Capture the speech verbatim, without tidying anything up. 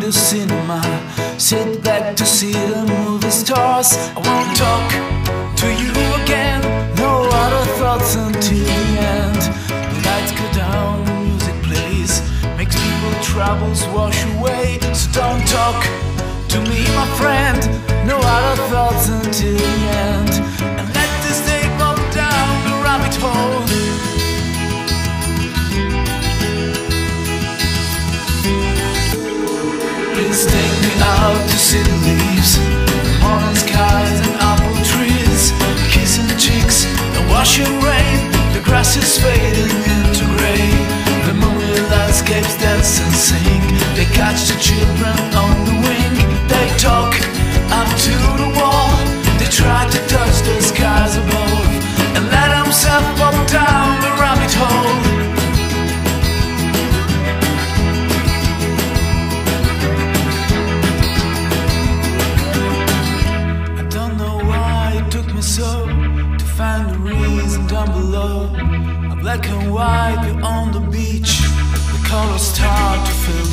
the cinema, sit back to see the movie stars. I won't talk to you again, no other thoughts until the end. The lights go down, the music plays, makes people's troubles wash away. So don't talk to me, my friend, no other thoughts until the end. And let this day go down the rabbit hole. Please take me out to see the leaves, the morning skies and apple trees, kissing cheeks, the washing rain, the grass is fading into grey. The moonlit landscapes dance and sing, they catch the children on the wing. They talk up to the wall, they try to touch the skies above, and let themselves pop down the rabbit hole. So, to find the reason down below, a black and white view on the beach, the colors start to fill